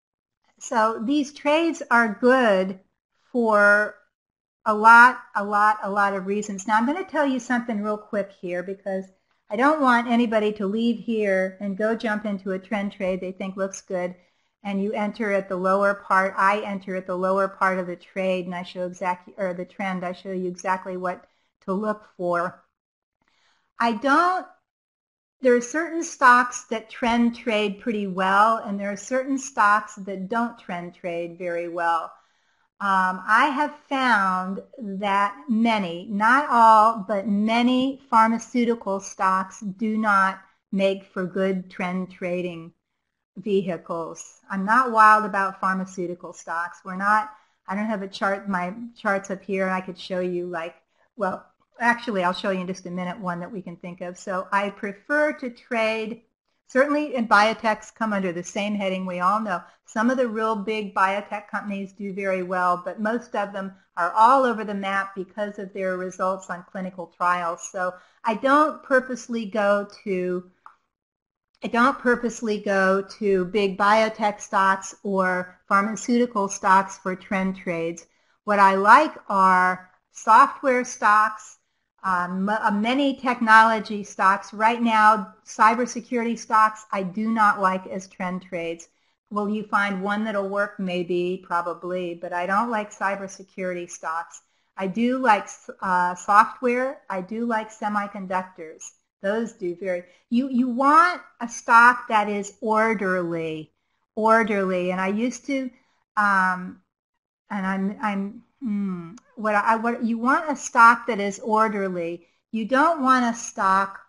so these trades are good for a lot, a lot, a lot of reasons. Now I'm going to tell you something real quick here, because I don't want anybody to leave here and go jump into a trend trade they think looks good, and you enter at the lower part. I enter at the lower part of the trade, and I show exactly, or the trend, I show you exactly what to look for. I don't There are certain stocks that trend trade pretty well, and there are certain stocks that don't trend trade very well. Um, I have found that many, not all, but many pharmaceutical stocks do not make for good trend trading vehicles. I'm not wild about pharmaceutical stocks. We're not, I don't have a chart, my charts up here, and I could show you like, well, actually, I'll show you in just a minute one that we can think of. So I prefer to trade, certainly in biotechs come under the same heading we all know. Some of the real big biotech companies do very well, but most of them are all over the map because of their results on clinical trials. So I don't purposely go to I don't purposely go to big biotech stocks or pharmaceutical stocks for trend trades. What I like are software stocks, Um, many technology stocks. Right now, cybersecurity stocks I do not like as trend trades. Will you find one that'll work? Maybe, probably, but I don't like cybersecurity stocks. I do like uh, software. I do like semiconductors. Those do very. You you want a stock that is orderly, orderly. And I used to, um, and I'm I'm. Hmm. What I what you want a stock that is orderly. You don't want a stock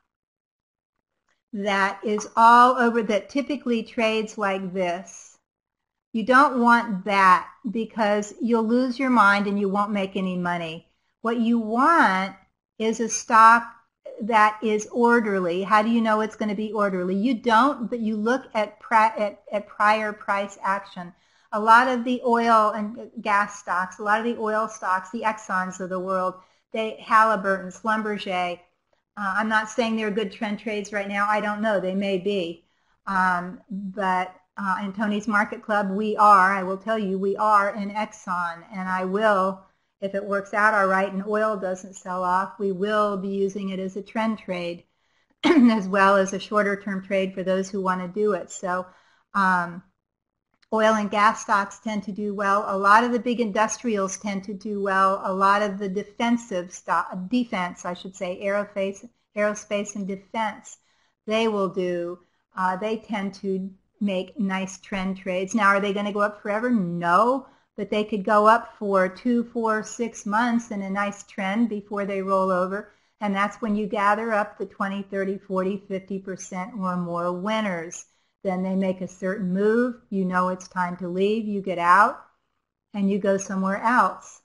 that is all over, that typically trades like this. You don't want that, because you'll lose your mind and you won't make any money. What you want is a stock that is orderly. How do you know it's going to be orderly? You don't, but you look at, pri at, at prior price action. A lot of the oil and gas stocks, a lot of the oil stocks, the Exxons of the world, they, Halliburton, Schlumberger, uh, I'm not saying they're good trend trades right now. I don't know. They may be. Um, but uh, in Tony's Market Club, we are, I will tell you, we are in Exxon. And I will, if it works out all right and oil doesn't sell off, we will be using it as a trend trade as well as a shorter term trade for those who want to do it. So um, oil and gas stocks tend to do well. A lot of the big industrials tend to do well. A lot of the defensive stock, defense, I should say, aerospace, aerospace and defense, they will do. Uh, they tend to make nice trend trades. Now, are they going to go up forever? No, but they could go up for two, four, six months in a nice trend before they roll over. And that's when you gather up the twenty, thirty, forty, fifty percent or more winners. Then they make a certain move. You know it's time to leave. You get out and you go somewhere else.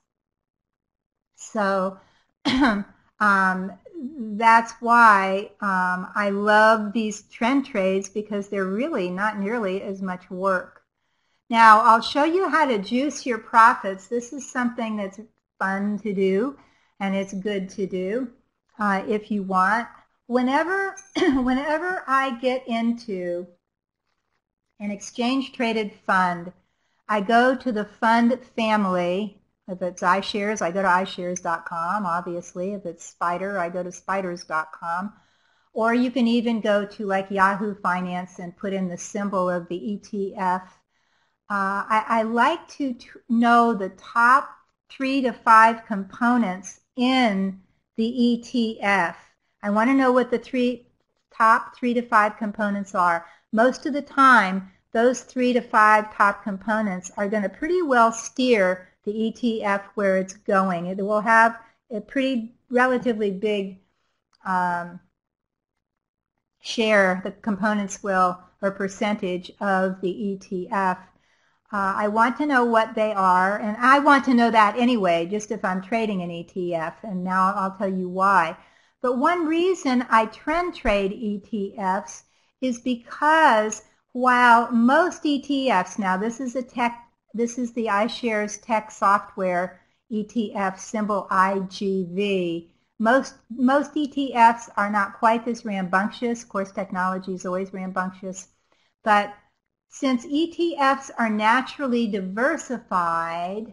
So um, that's why um, I love these trend trades, because they're really not nearly as much work. Now, I'll show you how to juice your profits. This is something that's fun to do, and it's good to do uh, if you want. Whenever, whenever I get into an exchange-traded fund, I go to the fund family. If it's iShares, I go to i shares dot com, obviously. If it's Spider, I go to spiders dot com. Or you can even go to like Yahoo Finance and put in the symbol of the E T F. Uh, I, I like to t know the top three to five components in the E T F. I want to know what the three, top three to five components are. Most of the time, those three to five top components are going to pretty well steer the E T F where it's going. It will have a pretty relatively big um, share, the components will, or percentage of the E T F. Uh, I want to know what they are, and I want to know that anyway, just if I'm trading an E T F, and now I'll tell you why. But one reason I trend trade E T Fs is because while most E T Fs, now this is a tech, this is the iShares Tech Software E T F, symbol I G V. Most, most E T Fs are not quite this rambunctious. Of course, technology is always rambunctious. But since E T Fs are naturally diversified,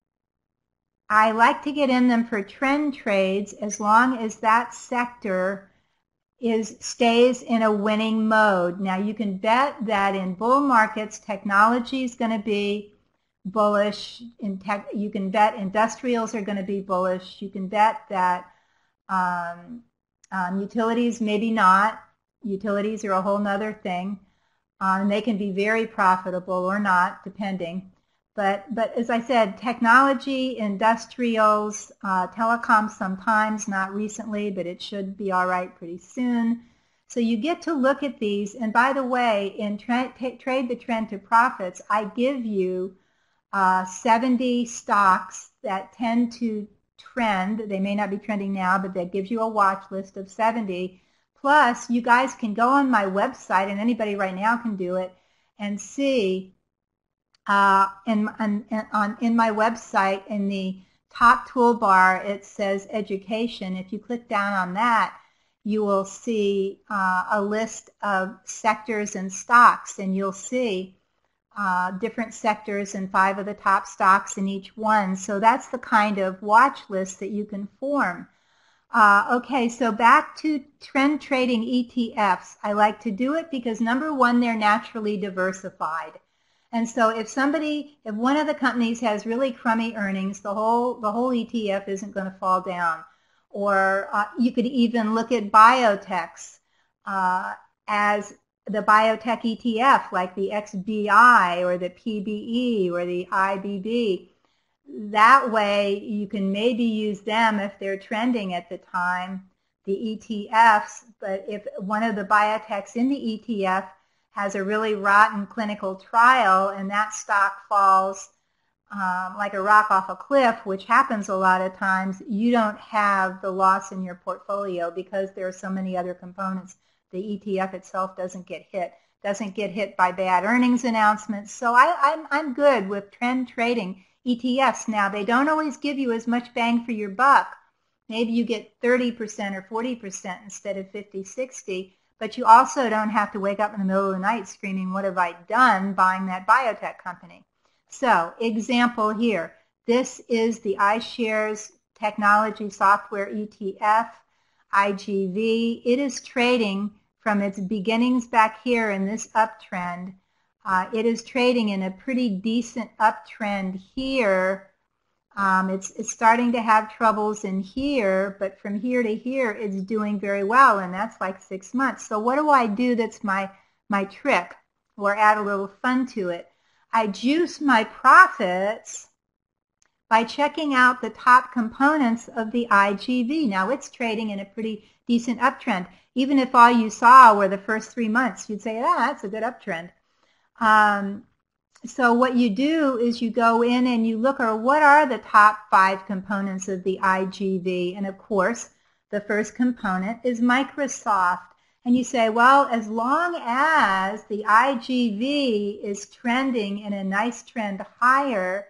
I like to get in them for trend trades as long as that sector is stays in a winning mode. Now, you can bet that in bull markets, technology is going to be bullish. In tech, you can bet industrials are going to be bullish. You can bet that um, um, utilities, maybe not. Utilities are a whole nother thing. Um, and they can be very profitable or not, depending. But, but as I said, technology, industrials, uh, telecom sometimes, not recently, but it should be all right pretty soon. So you get to look at these. And by the way, in tra Trade the Trend to Profits, I give you uh, seventy stocks that tend to trend. They may not be trending now, but that gives you a watch list of seventy. Plus, you guys can go on my website, and anybody right now can do it, and see Uh, in, on, on, in my website, in the top toolbar, it says education. If you click down on that, you will see uh, a list of sectors and stocks, and you'll see uh, different sectors and five of the top stocks in each one. So that's the kind of watch list that you can form. Uh, okay, so back to trend trading E T Fs. I like to do it because, number one, they're naturally diversified. And so if somebody, if one of the companies has really crummy earnings, the whole, the whole E T F isn't going to fall down. Or uh, you could even look at biotechs uh, as the biotech E T F, like the X B I or the P B E or the I B B. That way you can maybe use them if they're trending at the time, the E T Fs. But if one of the biotechs in the E T F has a really rotten clinical trial and that stock falls um, like a rock off a cliff, which happens a lot of times, you don't have the loss in your portfolio because there are so many other components. The E T F itself doesn't get hit, doesn't get hit by bad earnings announcements. So I, I'm, I'm good with trend trading E T Fs. Now, they don't always give you as much bang for your buck. Maybe you get thirty percent or forty percent instead of fifty, sixty. But you also don't have to wake up in the middle of the night screaming, what have I done buying that biotech company? So, example here. This is the iShares Technology Software E T F, I G V. It is trading from its beginnings back here in this uptrend. Uh, it is trading in a pretty decent uptrend here. Um, it's, it's starting to have troubles in here, but from here to here, it's doing very well, and that's like six months. So what do I do that's my, my trick? or add a little fun to it. I juice my profits by checking out the top components of the I G V. Now it's trading in a pretty decent uptrend. Even if all you saw were the first three months, you'd say, ah, that's a good uptrend. Um, so what you do is you go in and you look at what are the top five components of the I G V. And of course, the first component is Microsoft. And you say, well, as long as the I G V is trending in a nice trend higher,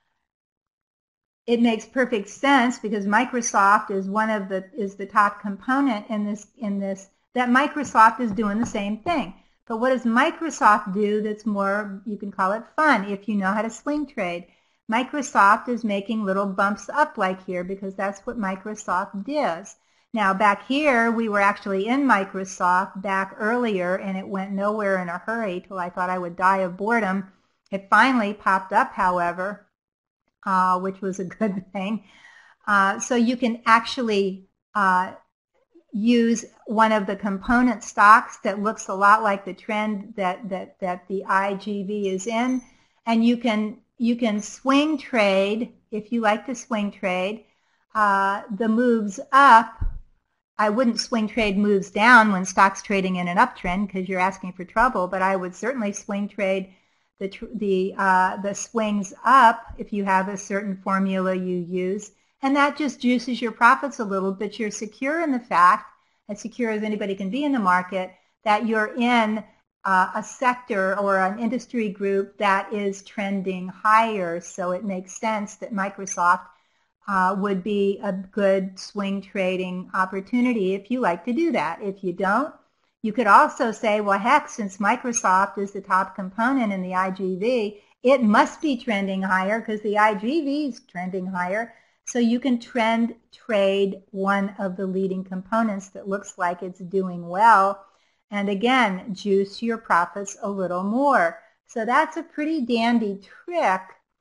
it makes perfect sense because Microsoft is one of the is the top component in this in this that Microsoft is doing the same thing. But what does Microsoft do that's more, you can call it fun if you know how to swing trade? Microsoft is making little bumps up like here because that's what Microsoft does. Now back here we were actually in Microsoft back earlier and it went nowhere in a hurry till I thought I would die of boredom. It finally popped up, however. Uh, which was a good thing. Uh, so you can actually uh, use one of the component stocks that looks a lot like the trend that, that, that the I G V is in, and you can, you can swing trade, if you like to swing trade, uh, the moves up. I wouldn't swing trade moves down when stock's trading in an uptrend because you're asking for trouble, but I would certainly swing trade the, the, uh, the swings up if you have a certain formula you use. And that just juices your profits a little, but you're secure in the fact, as secure as anybody can be in the market, that you're in uh, a sector or an industry group that is trending higher. So it makes sense that Microsoft uh, would be a good swing trading opportunity if you like to do that. If you don't, you could also say, well, heck, since Microsoft is the top component in the I G V, it must be trending higher because the I G V is trending higher. So you can trend trade one of the leading components that looks like it's doing well. And again, juice your profits a little more. So that's a pretty dandy trick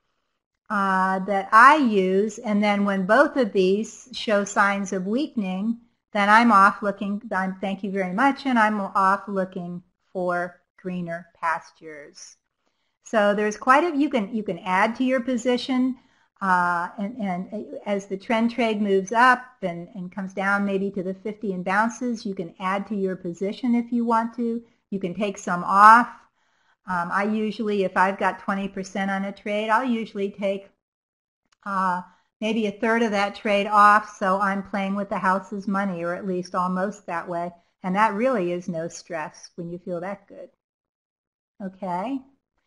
uh, that I use. And then when both of these show signs of weakening, then I'm off looking, I'm, thank you very much, and I'm off looking for greener pastures. So there's quite a, you can, you can add to your position, uh, and, and as the trend trade moves up and, and comes down maybe to the fifty and bounces, you can add to your position if you want to. You can take some off. Um, I usually, if I've got twenty percent on a trade, I'll usually take uh, maybe a third of that trade off, so I'm playing with the house's money, or at least almost that way. And that really is no stress when you feel that good. Okay,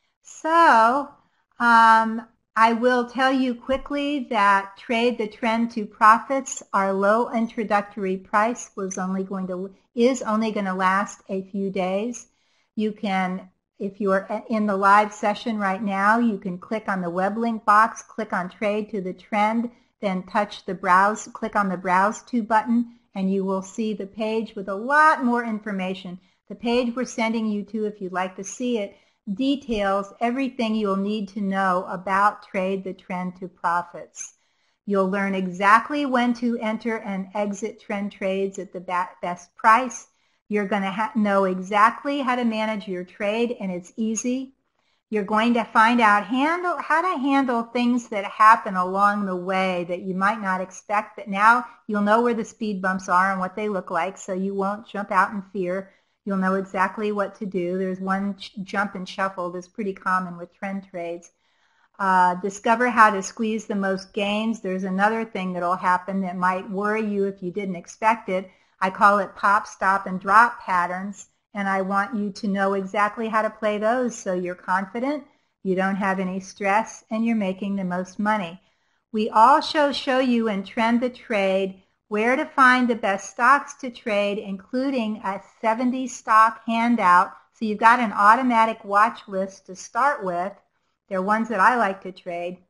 so um, I will tell you quickly that trade the trend to profits. Our low introductory price was only going to is only going to last a few days. You can, if you are in the live session right now, you can click on the web link box, click on trade to the trend, then touch the browse, click on the browse to button, and you will see the page with a lot more information. The page we're sending you to, if you'd like to see it, details everything you'll need to know about trade the trend to profits. You'll learn exactly when to enter and exit trend trades at the best price. You're going to know exactly how to manage your trade, and it's easy. You're going to find out handle, how to handle things that happen along the way that you might not expect, but now you'll know where the speed bumps are and what they look like, so you won't jump out in fear. You'll know exactly what to do. There's one jump and shuffle that's pretty common with trend trades. Uh, discover how to squeeze the most gains. There's another thing that will happen that might worry you if you didn't expect it. I call it pop, stop, and drop patterns, and I want you to know exactly how to play those so you're confident, you don't have any stress, and you're making the most money. We also show you in Trend the Trade where to find the best stocks to trade, including a seventy stock handout. So you've got an automatic watch list to start with. They're ones that I like to trade.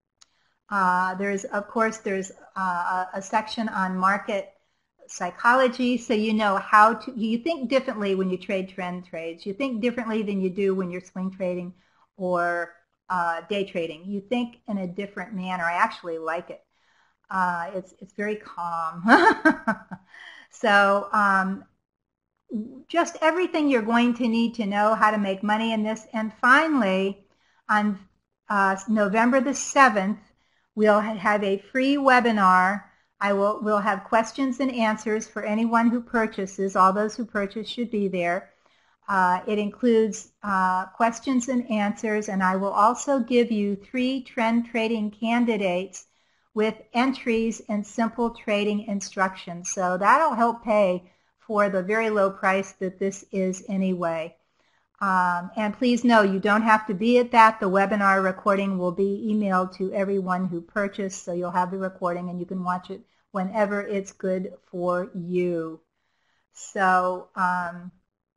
Uh, there's, of course, there's uh, a section on market psychology, so you know how to, you think differently when you trade trend trades. You think differently than you do when you're swing trading or uh, day trading. You think in a different manner. I actually like it. Uh, it's, it's very calm. So um, just everything you're going to need to know how to make money in this. And finally, on uh, November the seventh, we'll have a free webinar. I will we'll have questions and answers for anyone who purchases. All those who purchase should be there. Uh, it includes uh, questions and answers, and I will also give you three trend trading candidates with entries and simple trading instructions. So that'll help pay for the very low price that this is anyway. Um, and please know you don't have to be at that. The webinar recording will be emailed to everyone who purchased, so you'll have the recording and you can watch it whenever it's good for you. So um,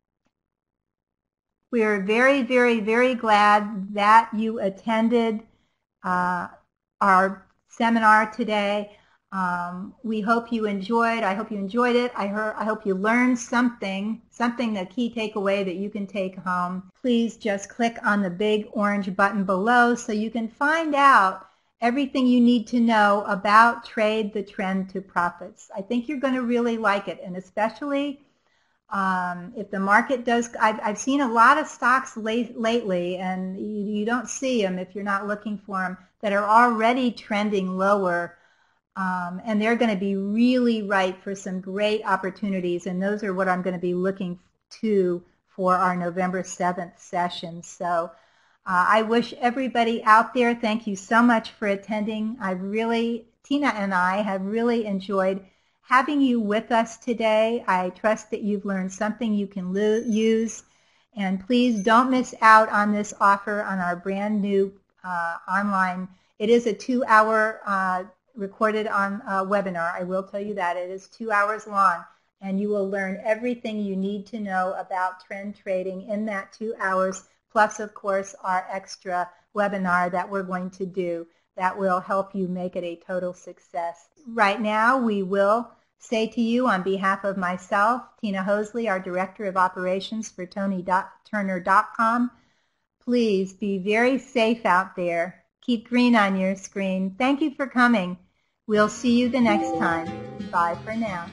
we are very, very, very glad that you attended uh, our seminar today. Um, we hope you enjoyed. I hope you enjoyed it. I, heard, I hope you learned something, something, the key takeaway that you can take home. Please just click on the big orange button below so you can find out everything you need to know about Trade the Trend to Profits. I think you're going to really like it, and especially um, if the market does. I've, I've seen a lot of stocks late, lately, and you, you don't see them if you're not looking for them, that are already trending lower. Um, and they're going to be really ripe for some great opportunities, and those are what I'm going to be looking to for our November seventh session. So uh, I wish everybody out there, thank you so much for attending. I really, Tina and I have really enjoyed having you with us today. I trust that you've learned something you can use, and please don't miss out on this offer on our brand new uh, online. It is a two-hour uh, recorded on a webinar. I will tell you that. It is two hours long, and you will learn everything you need to know about trend trading in that two hours, plus, of course, our extra webinar that we're going to do that will help you make it a total success. Right now, we will say to you on behalf of myself, Tina Hosley, our Director of Operations for Toni Turner dot com, please be very safe out there. Keep green on your screen. Thank you for coming. We'll see you the next time. Bye for now.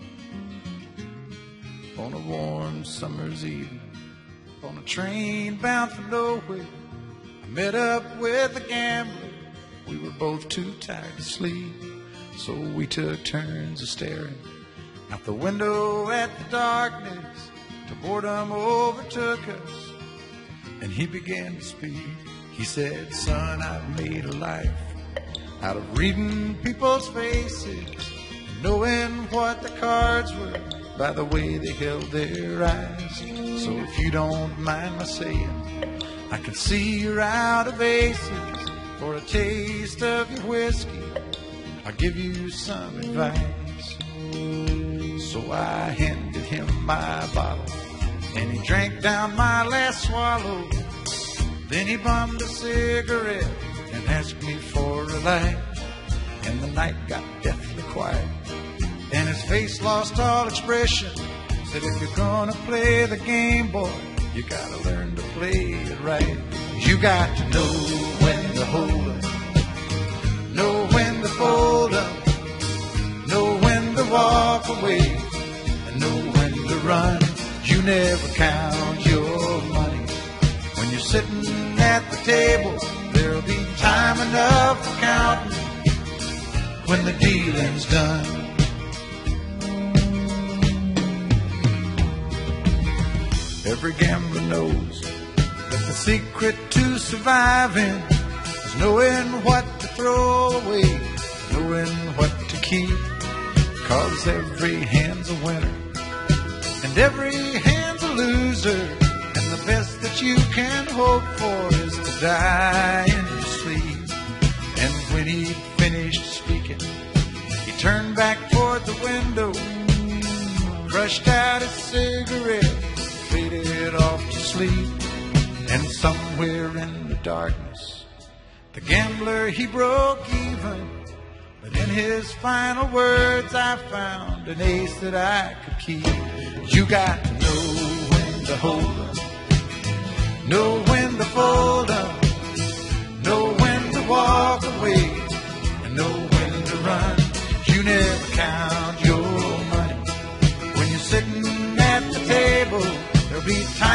On a warm summer's evening, on a train bound for nowhere, I met up with a gambler. We were both too tired to sleep, so we took turns of staring out the window at the darkness till boredom overtook us, and he began to speak. He said, son, I've made a life out of reading people's faces and knowing what the cards were by the way they held their eyes. So if you don't mind my saying, I can see you're out of aces. For a taste of your whiskey, I'll give you some advice. So I handed him my bottle, and he drank down my last swallow. Then he bummed a cigarette and asked me for a light. And the night got deathly quiet, and his face lost all expression. Said, if you're gonna play the game, boy, you gotta learn to play it right. You got to know when to hold up, know when to fold up, know when to walk away, and know when to run. You never count your money when you're sitting at the table. There'll be time enough for counting when the dealing's done. Every gambler knows that the secret to surviving is knowing what to throw away, knowing what to keep. Cause every hand's a winner and every hand's a loser, and the best that you can hope for is to die in your sleep. And when he finished speaking, he turned back toward the window, crushed out his cigarette, faded off to sleep. And somewhere in the darkness, the gambler, he broke even. But in his final words, I found an ace that I could keep. You got to know when to hold up, know when to fold up, know when to walk away, and know when to run. You never count your money when you're sitting at the table.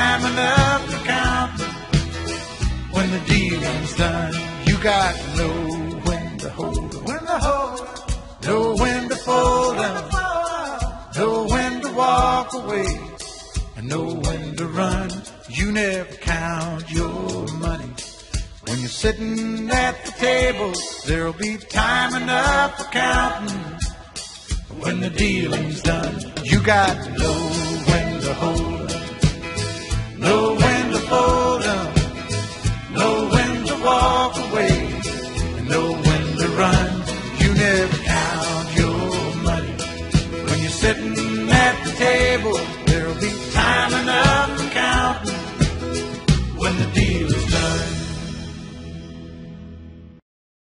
time enough for counting. When the dealing's done, you got to know when to hold 'em, when to hold 'em, know when to fold 'em, know when to walk away, and know when to run. You never count your money. When you're sitting at the table, there'll be time enough for counting. When the dealing's done, you got to know when to hold 'em, know when to fold 'em, know when to walk away, and know when to run. You never count your money. When you're sitting at the table, there'll be time enough for counting. When the deal is